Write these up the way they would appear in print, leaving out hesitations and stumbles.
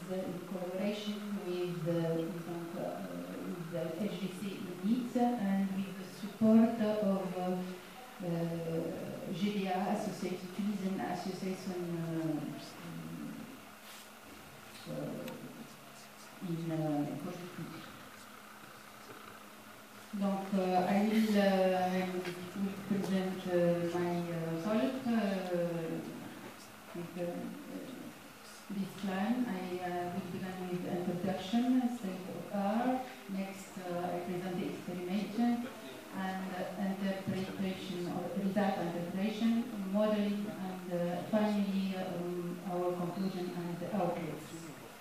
in collaboration with the HDC unit and with the support of GDA Association, Tunisian Association in Project. Donc, I will present my result with this plan. I will begin with introduction, state of art. Next, I present the experimentation and interpretation or result interpretation, modeling, and finally our conclusion and outlooks.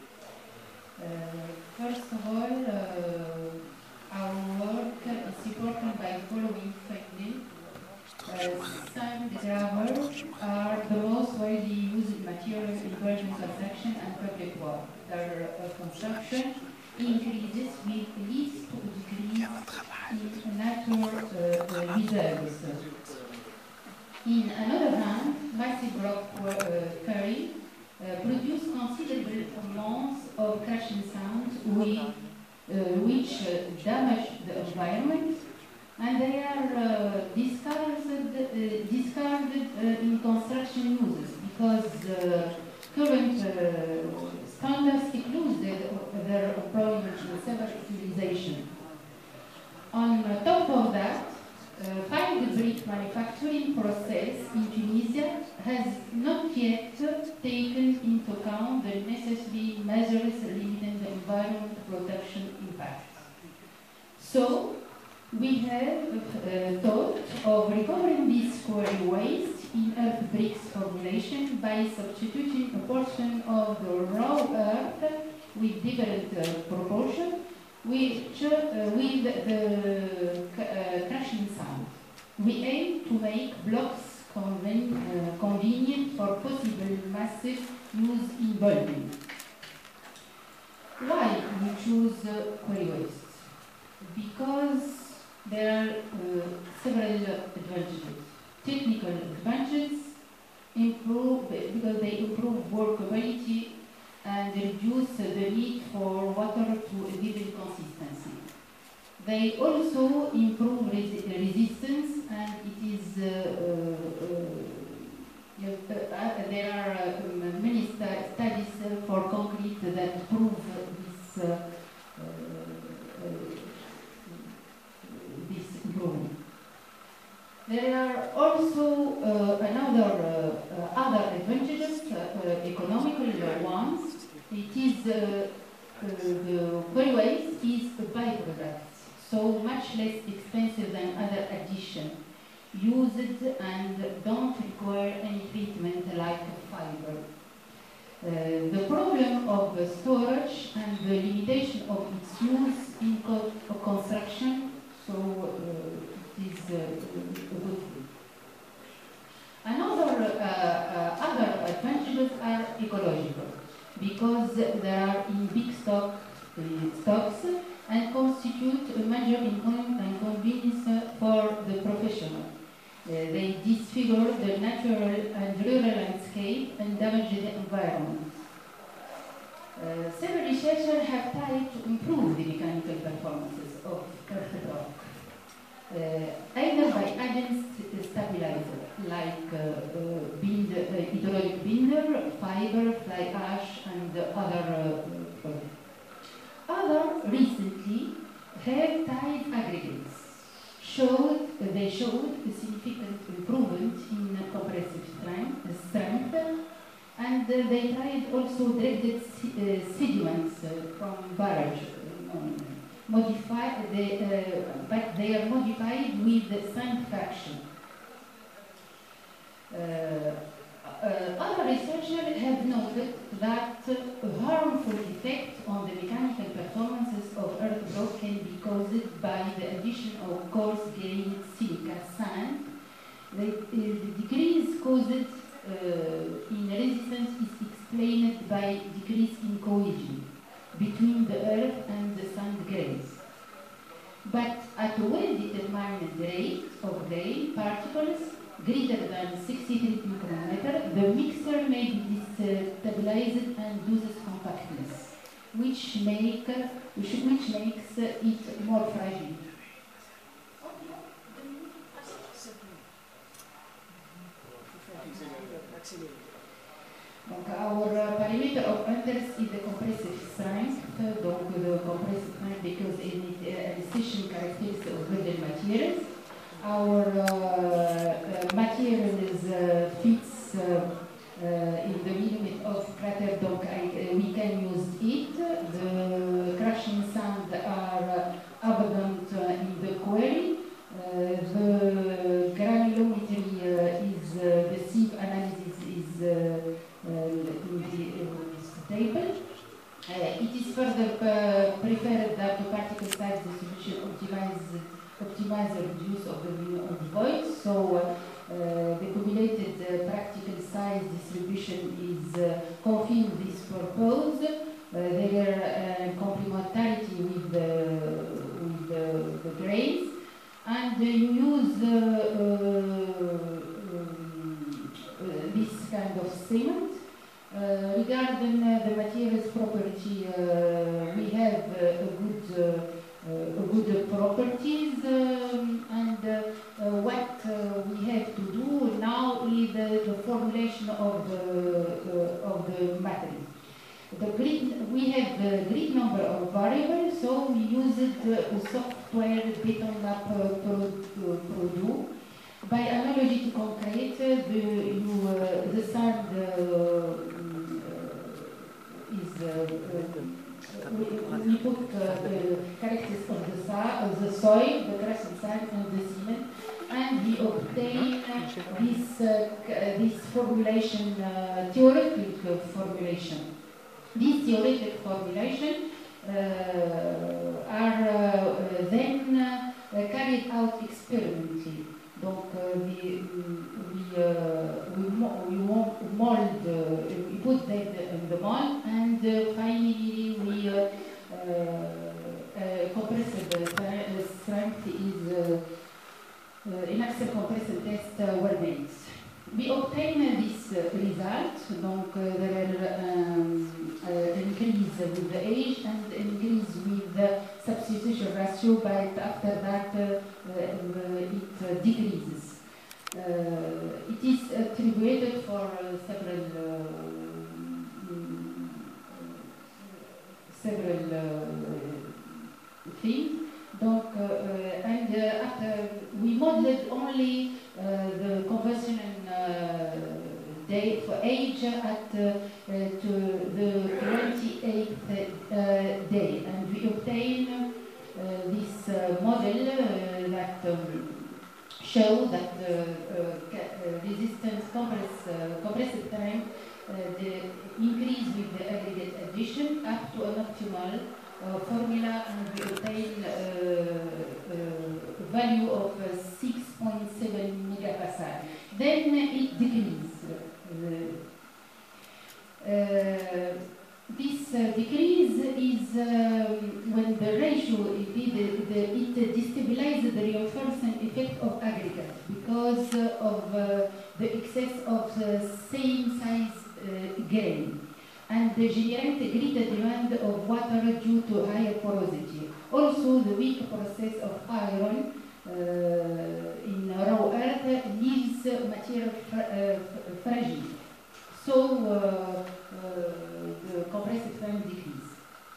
First of all, our work is supported by following findings. Sand gravels are the most widely used material in building construction and public work. Their consumption increases with least decrease in natural reserves. In another hand, massive rock quarry produce considerable amounts of crashing sound which damage the environment, and they are discarded in construction uses because current standards exclude their employment in several utilizations. On top of that, fine brick manufacturing process in Tunisia has not yet taken into account the necessary measures limiting the environmental protection impact. So, we have thought of recovering this quarry waste in earth bricks formulation by substituting a portion of the raw earth with different proportion with the crashing sound. We aim to make blocks convenient for possible massive use in building. Why we choose quarry waste? Because there are several advantages. Technical advantages because they improve workability and reduce the need for water to a given consistency. They also improve resistance, and it is there are many studies for concrete that prove this improvement. There are also other advantages, economical ones. It is the quarry waste is a byproduct, so much less expensive than other additions used and don't require any treatment like fiber. The problem of storage and the limitation of its use in construction, so it is a good thing. Other advantages are ecological, because they are in big stocks and constitute a major inconvenience for the professional. They disfigure the natural and rural landscape and damage the environment. Several researchers have tried to improve the mechanical performances of earth rock, either by adding stabilizer like hydraulic binder, fiber, fly ash, and other products. Others recently have tied aggregates. They showed a significant improvement in compressive strength, and they tried also directed sediments from barrage. But they are modified with the sand fraction. Other researchers have noted that a harmful effect on the mechanical performances of earth rock can be caused by the addition of coarse-grained silica sand. The decrease caused in resistance is explained by decrease in cohesion between the earth and the sand grains. But at a well-determined rate of grain particles greater than 63 micrometers, the mixture may be stabilized and loses compactness, which makes it more fragile. Donc, our parameter of interest is the compressive strength, donc the compressive strength because it decision characteristics of building materials. Our materials fits in the limit of crater, donc we can use it. The crushing sand are abundant in the quarry. The granulometry is the sieve analysis is in this table. It is further preferred that the particle size distribution optimize the reduce of the void. So the cumulated practical size distribution is confirm this purpose. Their complementarity with the grains. And you use this kind of cement. Regarding the materials property, we have good properties, and what we have to do now is the formulation of the material. We have a great number of variables, so we use the software BetonLab product. By analogy to concrete, the sand we put characteristics of the soil, the crushing sand, and the cement, and we obtain this formulation, theoretical formulation. These theoretic formulations are then carried out experimentally. Donc we mold, we put them in the mold, and finally we compressive strength is in axial compressive test were made. We obtain this result, donc there are increase with the age and increase with the substitution ratio, but after that it decreases. It is attributed for several things. Donc, and after we modeled only the conversion date for age at to the 28th day, and we obtain this model that show that resistance compressive time increase with the aggregate addition up to an optimal formula, and we obtain value of 6.7 megapascal. Then it decreases. This decrease is when the ratio, it destabilizes the reinforcement effect of aggregate because of the excess of the same size grain, and generate a greater demand of water due to higher porosity. Also, the weak process of iron in raw earth leaves material fragile. So the compressive strength decrease.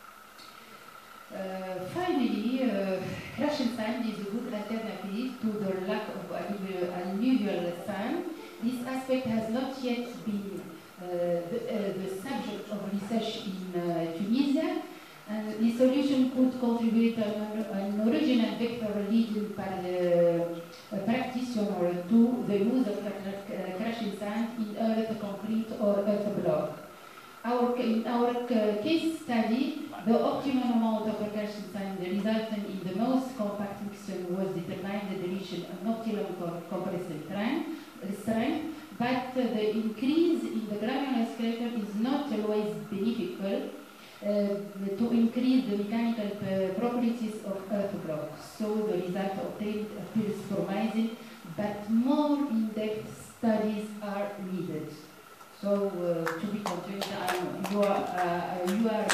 Finally, crushing sand is a good alternative to the lack of alluvial sand. This aspect has not yet been the subject of research in Tunisia, and the solution could contribute an original vector leading by the practitioner to the use of crushing sand in earth, concrete, or earth block. In our case study, the optimum amount of crushing sand resulting in the most compact mixture was determined to reach an optimum compressive strength, but the increase in the granular structure is not always beneficial to increase the mechanical properties of earth blocks. So the result obtained appears promising, but more in-depth studies are needed. So to be continued, you are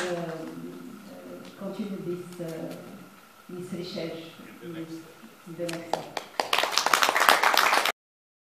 continue this research in the next in the next step.